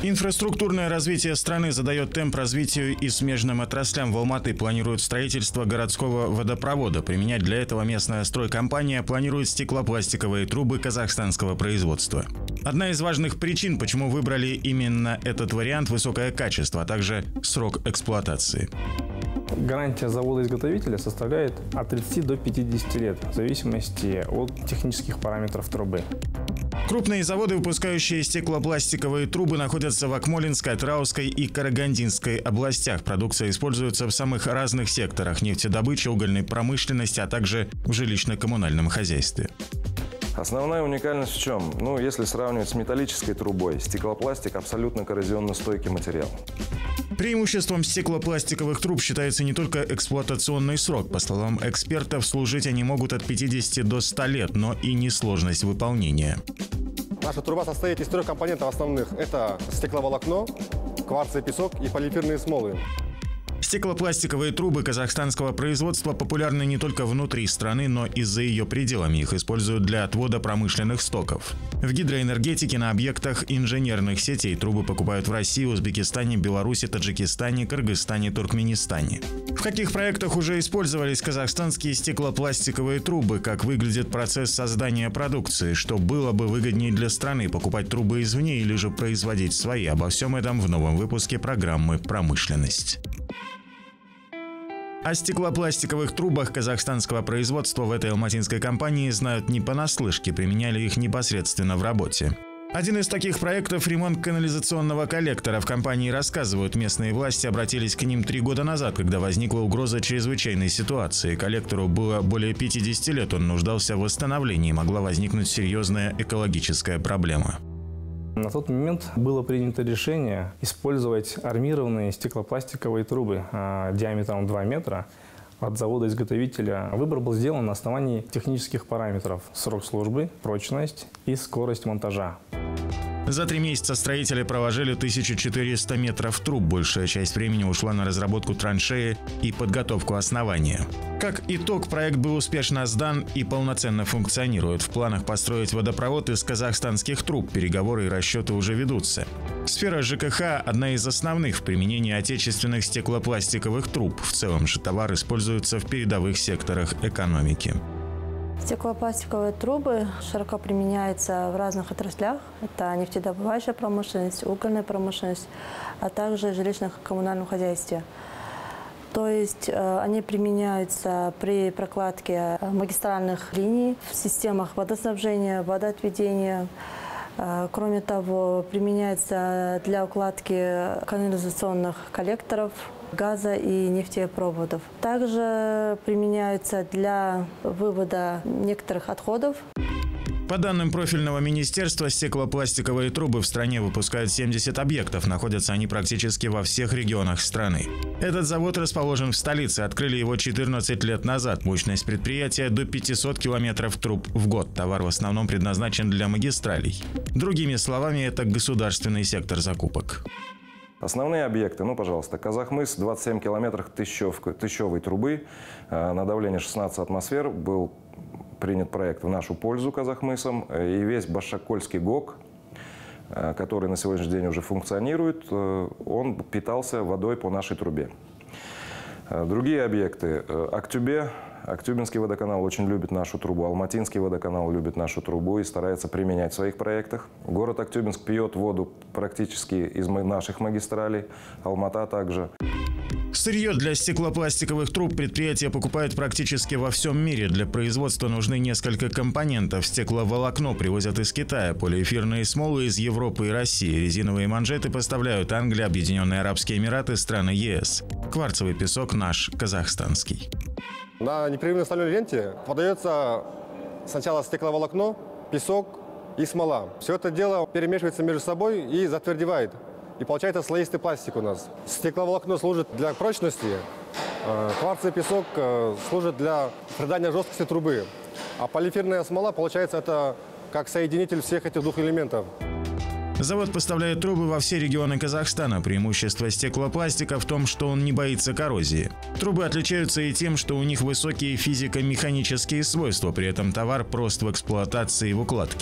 Инфраструктурное развитие страны задает темп развитию и смежным отраслям. В Алматы планируют строительство городского водопровода. Применять для этого местная стройкомпания планирует стеклопластиковые трубы казахстанского производства. Одна из важных причин, почему выбрали именно этот вариант – высокое качество, а также срок эксплуатации. Гарантия завода-изготовителя составляет от 30 до 50 лет, в зависимости от технических параметров трубы. Крупные заводы, выпускающие стеклопластиковые трубы, находятся в Акмолинской, Атырауской и Карагандинской областях. Продукция используется в самых разных секторах – нефтедобычи, угольной промышленности, а также в жилищно-коммунальном хозяйстве. Основная уникальность в чем? Если сравнивать с металлической трубой, стеклопластик абсолютно коррозионно-стойкий материал. Преимуществом стеклопластиковых труб считается не только эксплуатационный срок. По словам экспертов, служить они могут от 50 до 100 лет, но и несложность выполнения. Наша труба состоит из 3 компонентов основных. Это стекловолокно, кварц и песок и полимерные смолы. Стеклопластиковые трубы казахстанского производства популярны не только внутри страны, но и за ее пределами. Их используют для отвода промышленных стоков. В гидроэнергетике на объектах инженерных сетей трубы покупают в России, Узбекистане, Беларуси, Таджикистане, Кыргызстане, Туркменистане. В каких проектах уже использовались казахстанские стеклопластиковые трубы? Как выглядит процесс создания продукции? Что было бы выгоднее для страны – покупать трубы извне или же производить свои? Обо всем этом в новом выпуске программы «Промышленность». О стеклопластиковых трубах казахстанского производства в этой алматинской компании знают не понаслышке, применяли их непосредственно в работе. Один из таких проектов – ремонт канализационного коллектора. В компании рассказывают, местные власти обратились к ним 3 года назад, когда возникла угроза чрезвычайной ситуации. Коллектору было более 50 лет, он нуждался в восстановлении, могла возникнуть серьезная экологическая проблема. На тот момент было принято решение использовать армированные стеклопластиковые трубы диаметром 2 метра от завода-изготовителя. Выбор был сделан на основании технических параметров – срок службы, прочность и скорость монтажа. За 3 месяца строители проложили 1400 метров труб. Большая часть времени ушла на разработку траншеи и подготовку основания. Как итог, проект был успешно сдан и полноценно функционирует. В планах построить водопровод из казахстанских труб. Переговоры и расчеты уже ведутся. Сфера ЖКХ – одна из основных в применении отечественных стеклопластиковых труб. В целом же товар используется в передовых секторах экономики. Стеклопластиковые трубы широко применяются в разных отраслях. Это нефтедобывающая промышленность, угольная промышленность, а также жилищно-коммунальном хозяйстве. То есть они применяются при прокладке магистральных линий в системах водоснабжения, водоотведения. Кроме того, применяется для укладки канализационных коллекторов, газа и нефтепроводов. Также применяются для вывода некоторых отходов. По данным профильного министерства, стеклопластиковые трубы в стране выпускают 70 объектов. Находятся они практически во всех регионах страны. Этот завод расположен в столице. Открыли его 14 лет назад. Мощность предприятия до 500 километров труб в год. Товар в основном предназначен для магистралей. Другими словами, это государственный сектор закупок. Основные объекты, пожалуйста, Казахмыс, 27 километров тысячевой трубы на давление 16 атмосфер был принят проект в нашу пользу Казахмысом, и весь Башакольский ГОК, который на сегодняшний день уже функционирует, он питался водой по нашей трубе. Другие объекты, Актюбе, Актюбинский водоканал очень любит нашу трубу, Алматинский водоканал любит нашу трубу и старается применять в своих проектах. Город Актюбинск пьет воду практически из наших магистралей, Алмата также. Сырье для стеклопластиковых труб предприятия покупают практически во всем мире. Для производства нужны несколько компонентов. Стекловолокно привозят из Китая, полиэфирные смолы из Европы и России. Резиновые манжеты поставляют Англия, Объединенные Арабские Эмираты, страны ЕС. Кварцевый песок наш, казахстанский. На непрерывной стальной ленте подается сначала стекловолокно, песок и смола. Все это дело перемешивается между собой и затвердевает. И получается слоистый пластик у нас. Стекловолокно служит для прочности, кварц и песок служат для придания жесткости трубы. А полиэфирная смола, получается, это как соединитель всех этих 2 элементов. Завод поставляет трубы во все регионы Казахстана. Преимущество стеклопластика в том, что он не боится коррозии. Трубы отличаются и тем, что у них высокие физико-механические свойства. При этом товар прост в эксплуатации и в укладке.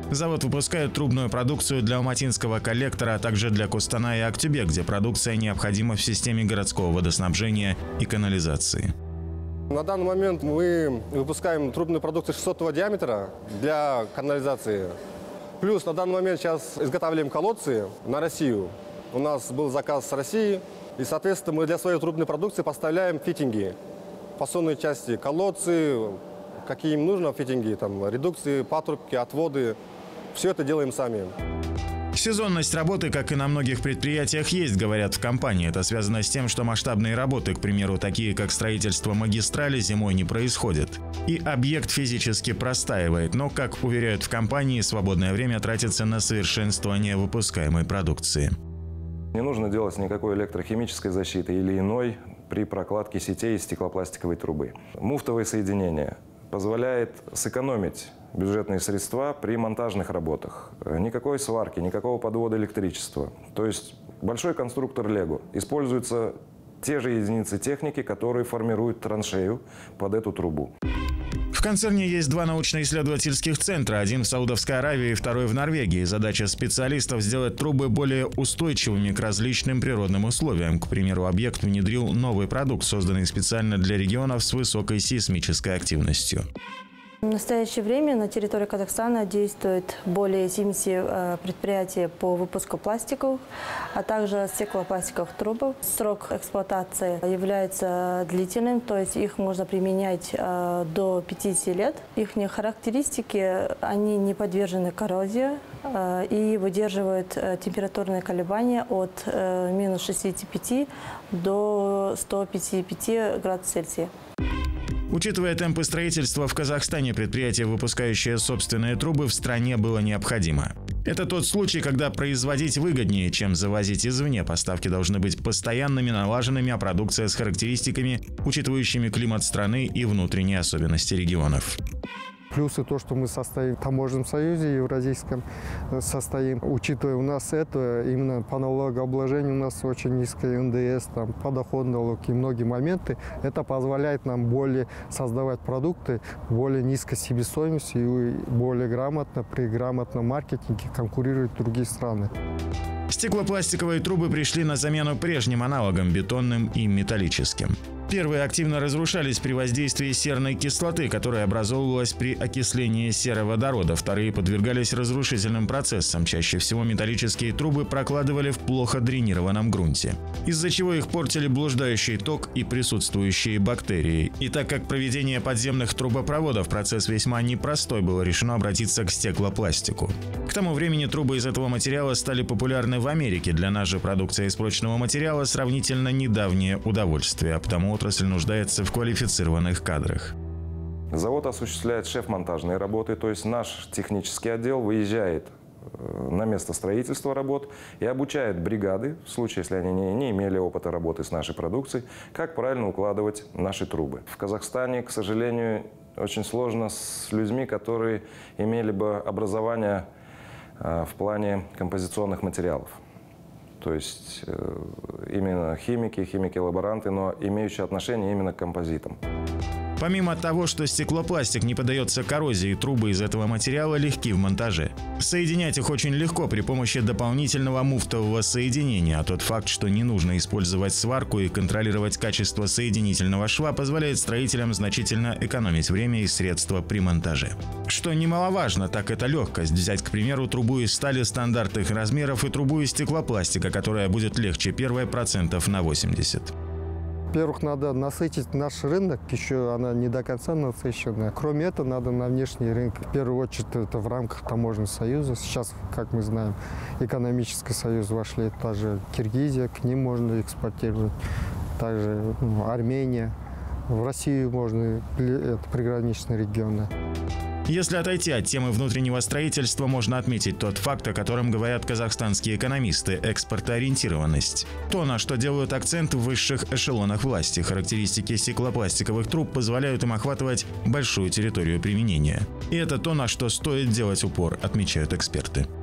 Завод выпускает трубную продукцию для алматинского коллектора, а также для Кустана и Актюбе, где продукция необходима в системе городского водоснабжения и канализации. На данный момент мы выпускаем трубную продукцию 600 диаметра для канализации. Плюс на данный момент сейчас изготавливаем колодцы на Россию. У нас был заказ с России, и, соответственно, мы для своей трубной продукции поставляем фитинги, фасонные части, колодцы, какие им нужно фитинги, там, редукции, патрубки, отводы. Все это делаем сами. Сезонность работы, как и на многих предприятиях, есть, говорят в компании. Это связано с тем, что масштабные работы, к примеру, такие как строительство магистрали, зимой не происходят. И объект физически простаивает, но, как уверяют в компании, свободное время тратится на совершенствование выпускаемой продукции. Не нужно делать никакой электрохимической защиты или иной при прокладке сетей из стеклопластиковой трубы. Муфтовое соединение позволяет сэкономить бюджетные средства при монтажных работах. Никакой сварки, никакого подвода электричества. То есть большой конструктор Лего. Используются те же единицы техники, которые формируют траншею под эту трубу. В концерне есть два научно-исследовательских центра, один в Саудовской Аравии и второй в Норвегии. Задача специалистов – сделать трубы более устойчивыми к различным природным условиям. К примеру, объект внедрил новый продукт, созданный специально для регионов с высокой сейсмической активностью. В настоящее время на территории Казахстана действует более 70 предприятий по выпуску пластиков, а также стеклопластиковых труб. Срок эксплуатации является длительным, то есть их можно применять до 50 лет. Их характеристики, они не подвержены коррозии и выдерживают температурные колебания от минус 65 до 155 градусов Цельсия. Учитывая темпы строительства в Казахстане, предприятие, выпускающее собственные трубы, в стране было необходимо. Это тот случай, когда производить выгоднее, чем завозить извне. Поставки должны быть постоянными, налаженными, а продукция с характеристиками, учитывающими климат страны и внутренние особенности регионов. Плюсы то, что мы состоим в таможенном союзе евразийском, состоим. Учитывая у нас это, именно по налогообложению у нас очень низкая НДС, там, подоходный налог и многие моменты. Это позволяет нам более создавать продукты, более низкой себестоимостью и более грамотно, при грамотном маркетинге конкурировать другие страны. Стеклопластиковые трубы пришли на замену прежним аналогам – бетонным и металлическим. Первые активно разрушались при воздействии серной кислоты, которая образовывалась при окислении сероводорода. Вторые подвергались разрушительным процессам. Чаще всего металлические трубы прокладывали в плохо дренированном грунте, из-за чего их портили блуждающий ток и присутствующие бактерии. И так как проведение подземных трубопроводов процесс весьма непростой, было решено обратиться к стеклопластику. К тому времени трубы из этого материала стали популярны в Америке. Для нас же продукция из прочного материала сравнительно недавнее удовольствие, а потому отрасль нуждается в квалифицированных кадрах. Завод осуществляет шеф-монтажные работы, то есть наш технический отдел выезжает на место строительства работ и обучает бригады, в случае, если они не имели опыта работы с нашей продукцией, как правильно укладывать наши трубы. В Казахстане, к сожалению, очень сложно с людьми, которые имели бы образование в плане композиционных материалов. То есть именно химики-лаборанты, но имеющие отношение именно к композитам. Помимо того, что стеклопластик не поддается коррозии, трубы из этого материала легки в монтаже. Соединять их очень легко при помощи дополнительного муфтового соединения, а тот факт, что не нужно использовать сварку и контролировать качество соединительного шва, позволяет строителям значительно экономить время и средства при монтаже. Что немаловажно, так это легкость. Взять, к примеру, трубу из стали стандартных размеров и трубу из стеклопластика, которая будет легче первой процентов на 80. Во-первых, надо насытить наш рынок, еще она не до конца насыщенная. Кроме этого, надо на внешний рынок. В первую очередь, это в рамках таможенного союза. Сейчас, как мы знаем, экономический союз вошли. Также Киргизия, к ним можно экспортировать. Также Армения. В Россию можно, это приграничные регионы. Если отойти от темы внутреннего строительства, можно отметить тот факт, о котором говорят казахстанские экономисты – экспортоориентированность. То, на что делают акцент в высших эшелонах власти. Характеристики стеклопластиковых труб позволяют им охватывать большую территорию применения. И это то, на что стоит делать упор, отмечают эксперты.